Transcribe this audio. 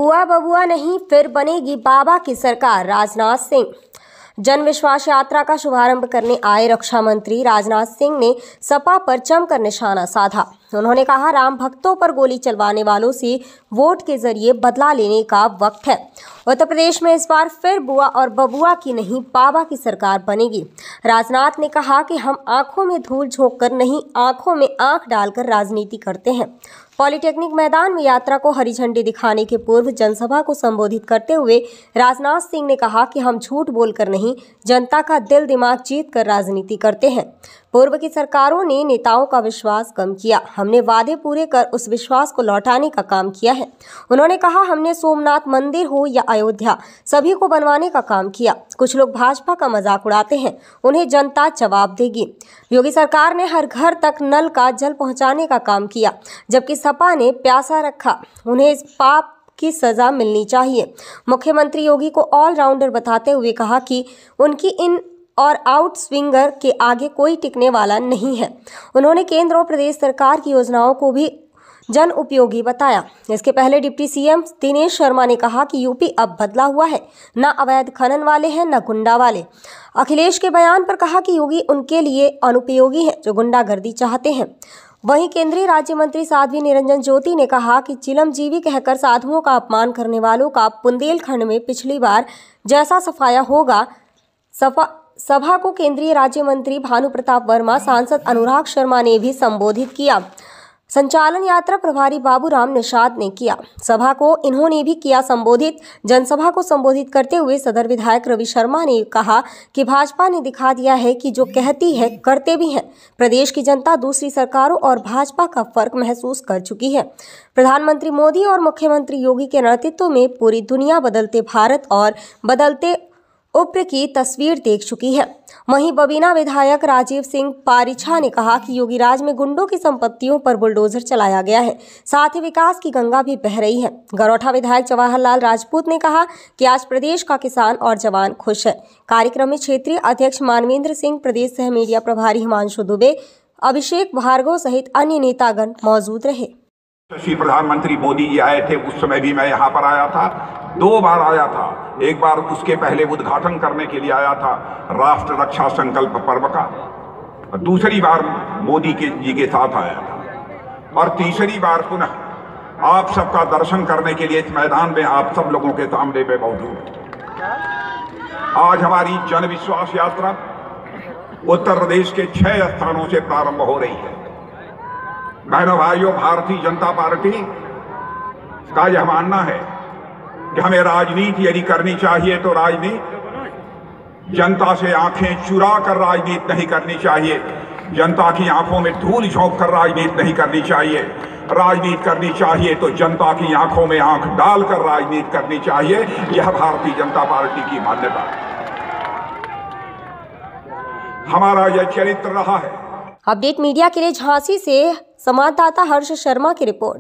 बुआ बबुआ नहीं, फिर बनेगी बाबा की सरकार। राजनाथ सिंह। जन विश्वास यात्रा का शुभारंभ करने आए रक्षा मंत्री राजनाथ सिंह ने सपा पर जमकर निशाना साधा। उन्होंने कहा, राम भक्तों पर गोली चलवाने वालों से वोट के जरिए बदला लेने का वक्त है। उत्तर प्रदेश में इस बार फिर बुआ और बबुआ की नहीं, बाबा की सरकार बनेगी। राजनाथ ने कहा कि हम आंखों में धूल झोंककर नहीं, आंखों में आंख डालकर राजनीति करते हैं। पॉलिटेक्निक मैदान में यात्रा को हरी झंडी दिखाने के पूर्व जनसभा को संबोधित करते हुए राजनाथ सिंह ने कहा कि हम झूठ बोलकर नहीं, जनता का दिल दिमाग जीत कर राजनीति करते हैं। पूर्व की सरकारों ने नेताओं का विश्वास कम किया, हमने वादे पूरे कर उस विश्वास को लौटाने का काम किया है। उन्होंने कहा, हमने सोमनाथ मंदिर हो या अयोध्या, सभी को बनवाने का काम किया। कुछ लोग भाजपा का मजाक उड़ाते हैं, उन्हें जनता जवाब देगी। योगी सरकार ने हर घर तक नल का जल पहुंचाने का काम किया, जबकि सपा ने प्यासा रखा। उन्हें इस पाप की सजा मिलनी चाहिए। मुख्यमंत्री योगी को ऑलराउंडर बताते हुए कहा कि उनकी इन और आउट स्विंगर के आगे कोई टिकने वाला नहीं है। उन्होंने केंद्र और प्रदेश सरकार की योजनाओं को भी जन उपयोगी बताया। इसके पहले डिप्टी सीएम दिनेश शर्मा ने कहा कि यूपी अब बदला हुआ है, न अवैध खनन वाले हैं न गुंडा वाले। अखिलेश के बयान पर कहा कि योगी उनके लिए अनुपयोगी है जो गुंडागर्दी चाहते हैं। वहीं केंद्रीय राज्य मंत्री साध्वी निरंजन ज्योति ने कहा कि चिलमजीवी कहकर साधुओं का अपमान करने वालों का बुंदेलखंड में पिछली बार जैसा सफाया होगा। सभा को केंद्रीय राज्य मंत्री भानु प्रताप वर्मा, सांसद अनुराग शर्मा ने भी संबोधित किया। संचालन यात्रा प्रभारी बाबूराम निषाद ने किया। सभा को इन्होंने भी किया संबोधित। जनसभा को संबोधित करते हुए सदर विधायक रवि शर्मा ने कहा कि भाजपा ने दिखा दिया है कि जो कहती है करते भी हैं। प्रदेश की जनता दूसरी सरकारों और भाजपा का फर्क महसूस कर चुकी है। प्रधानमंत्री मोदी और मुख्यमंत्री योगी के नेतृत्व में पूरी दुनिया बदलते भारत और बदलते उप्र की तस्वीर देख चुकी है। वहीं बबीना विधायक राजीव सिंह पारिछा ने कहा कि योगी राज में गुंडों की संपत्तियों पर बुलडोजर चलाया गया है, साथ ही विकास की गंगा भी बह रही है। गरोठा विधायक जवाहरलाल राजपूत ने कहा कि आज प्रदेश का किसान और जवान खुश है। कार्यक्रम में क्षेत्रीय अध्यक्ष मानवेंद्र सिंह, प्रदेश सह मीडिया प्रभारी हिमांशु दुबे, अभिषेक भार्गव सहित अन्य नेतागण मौजूद रहे। प्रधानमंत्री मोदी जी आए थे, उस समय भी मैं यहाँ पर आया था, 2 बार आया था। एक बार उसके पहले उद्घाटन करने के लिए आया था राष्ट्र रक्षा संकल्प पर्व का, और दूसरी बार मोदी जी के साथ आया था, और तीसरी बार पुनः आप सबका दर्शन करने के लिए इस मैदान में आप सब लोगों के सामने में मौजूद। आज हमारी जन विश्वास यात्रा उत्तर प्रदेश के 6 स्थानों से प्रारंभ हो रही है। बहनों भाइयों, भारतीय जनता पार्टी का यह मानना है कि हमें राजनीति यदि करनी चाहिए तो राजनीति जनता से आंखें चुरा कर राजनीति नहीं करनी चाहिए, जनता की आंखों में धूल झोंक कर राजनीति नहीं करनी चाहिए। राजनीति करनी चाहिए तो जनता की आंखों में आंख डालकर राजनीति करनी चाहिए। यह भारतीय जनता पार्टी की मान्यता है, हमारा यह चरित्र रहा है। अपडेट मीडिया के लिए झांसी से संवाददाता हर्ष शर्मा की रिपोर्ट।